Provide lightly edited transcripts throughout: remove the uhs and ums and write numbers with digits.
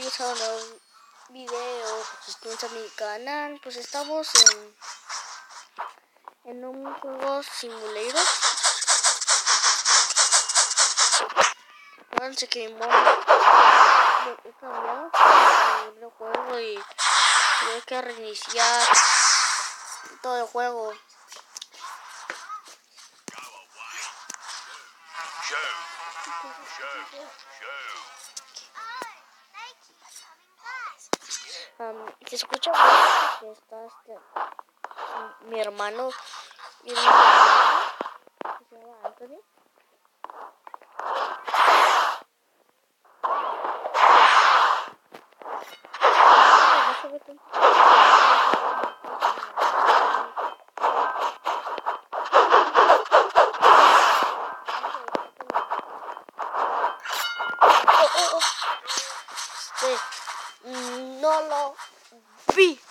bienvenidos a un nuevo video. Suscríbanse a mi canal. Pues estamos en un juego simulator. Acuérdense que mi modo he cambiado el juego y tuve que reiniciar todo el juego. Se escucha mucho que está mi hermano que se llama Anthony. No lo vi.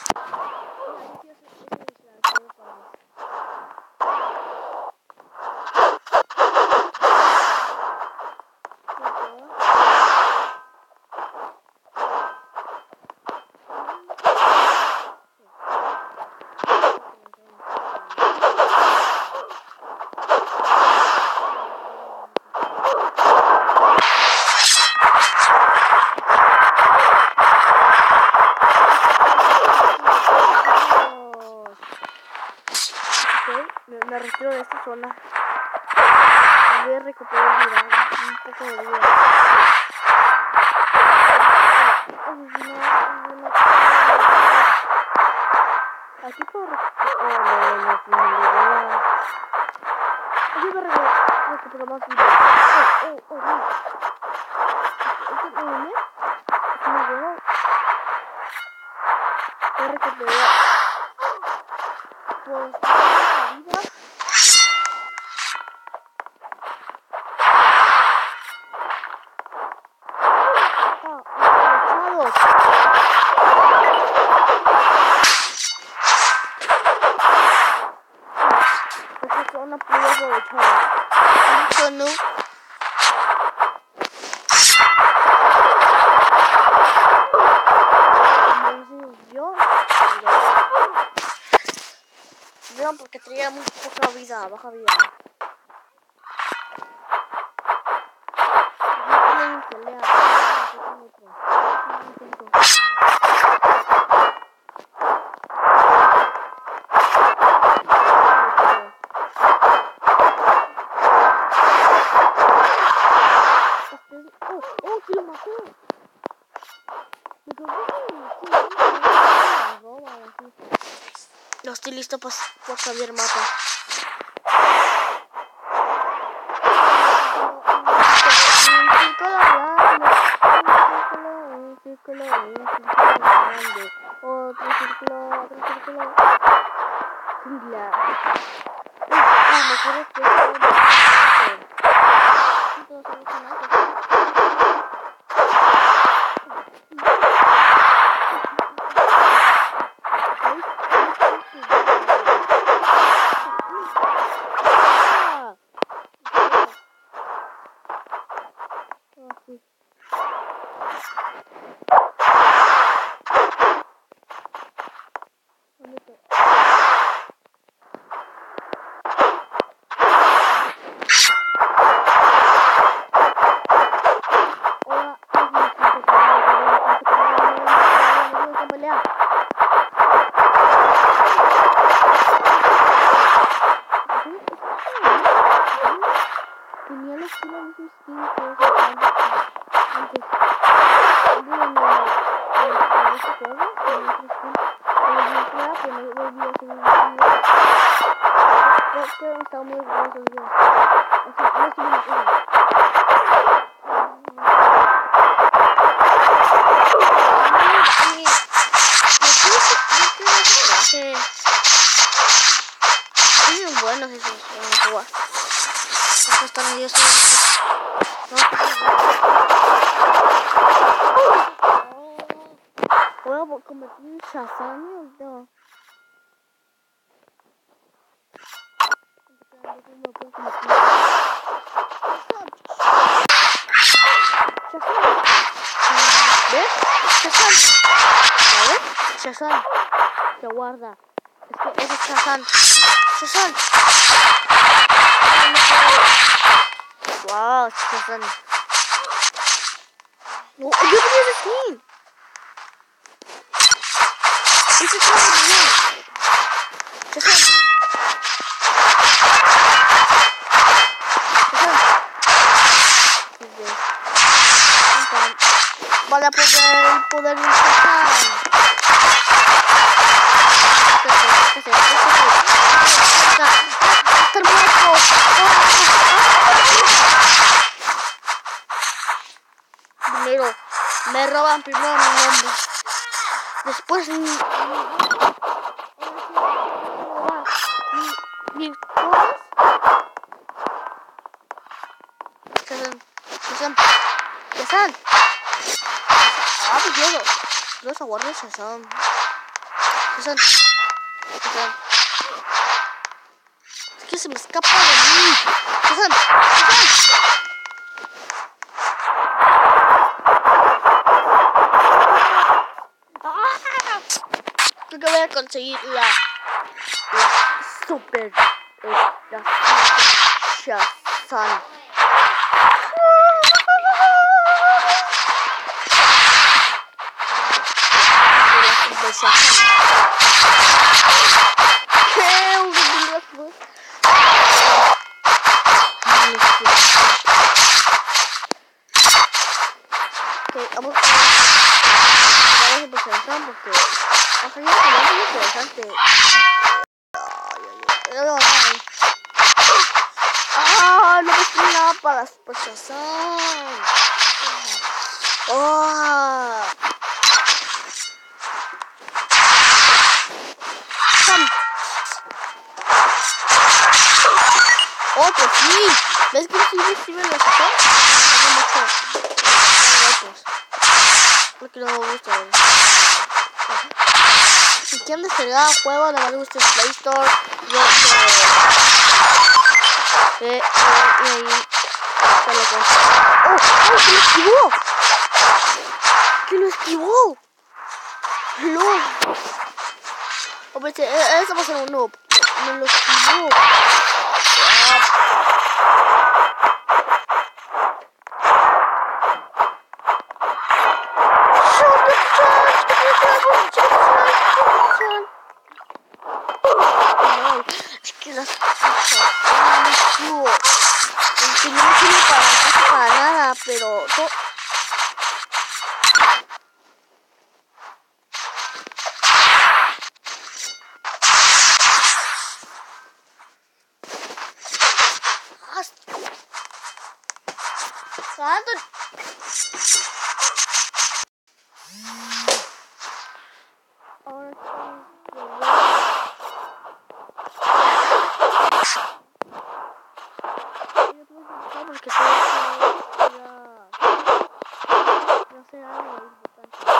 Me retiro de esta zona. Voy a recuperar un poco de vida. Aquí puedo recuperar más vida. Voy a recuperar vida. Una prueba aprovechada. No. Yo porque tenía muy poca vida, baja vida. ¡Oh, que lo mató! No estoy listo por Xavier Mata. Otro círculo. Está muy grosso, muy buenos esos juegos. Estos también no. Shazam. Te guarda. Es que ese es Shazam. Shazam. Wow, Shazam. Oh, yo tenía ese skin. Ese es bien. Shazam. Vale a poder el poder de Shazam. Estar muerto. Primero me roban primero mi nombre. Después mis cosas. Shazam. Ah, pues yo los aguardo Shazam. Es que se me escapa de mí. Shazam. Creo que voy a conseguir la super Shazam. Vamos a empezar porque va a salir algo interesante. Ah, no me nada para las Shazam. Oh. Oh, pues sí. ¿Ves que sí me lo Shazam? Porque no me gusta. Si quieren descargar el juego, nada más me gusta el Play Store. ¡Oh! ¡Que lo esquivó! ¡No! Hombre, eso va a ser un noob. Me lo esquivó. Es que las cosas no me sirve para nada, pero porque no sé algo importante.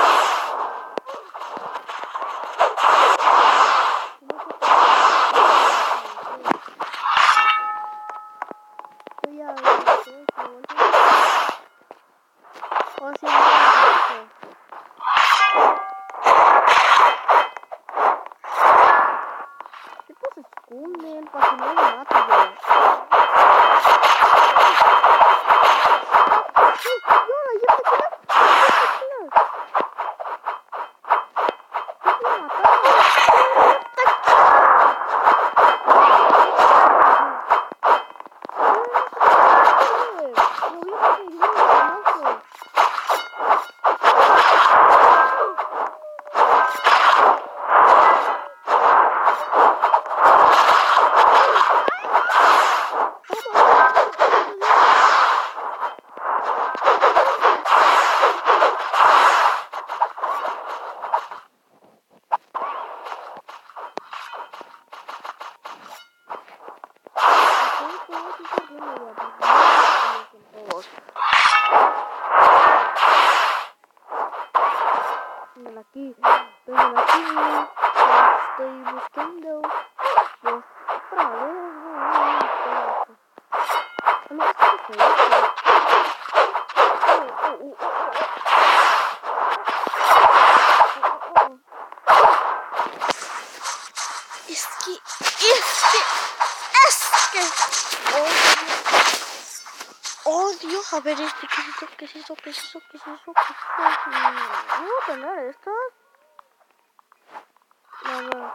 Se esconden para que no lo maten yo. A ver, ¿qué es eso? ¿Qué es eso? ¿Qué es eso? ¿Qué es eso? ¿Qué es eso? No voy a tener esto. No.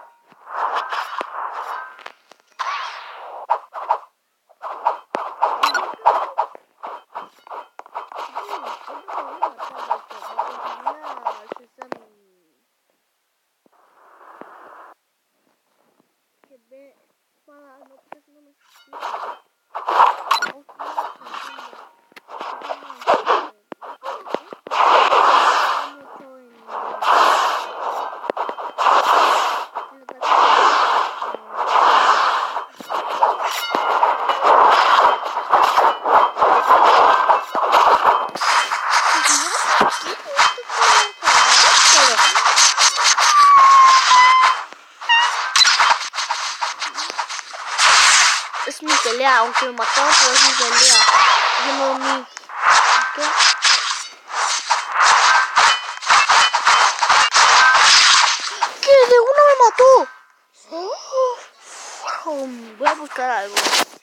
Es mi pelea, aunque me mataron, pero es mi pelea. Yo no mi... ¿Qué? ¿Qué? ¡De uno me mató! Voy a buscar algo.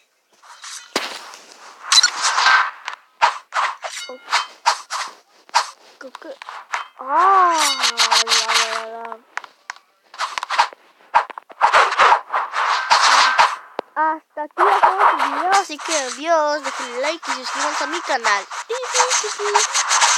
¿Qué? Hasta aquí acabo el video, así que adiós, dejen like y suscríbanse a mi canal.